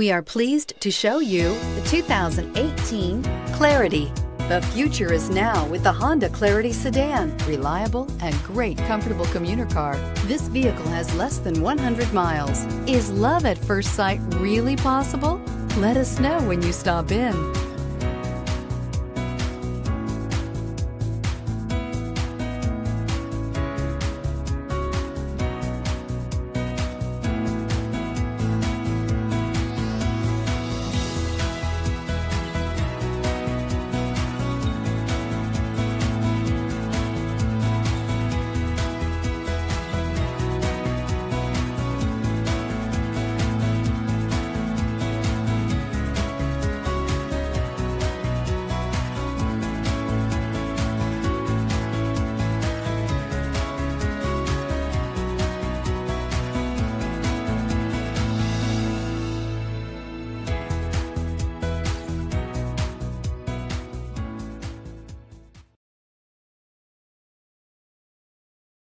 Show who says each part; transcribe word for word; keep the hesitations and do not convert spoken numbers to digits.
Speaker 1: We are pleased to show you the two thousand eighteen Clarity. The future is now with the Honda Clarity Sedan. Reliable and great comfortable commuter car. This vehicle has less than one hundred miles. Is love at first sight really possible? Let us know when you stop in.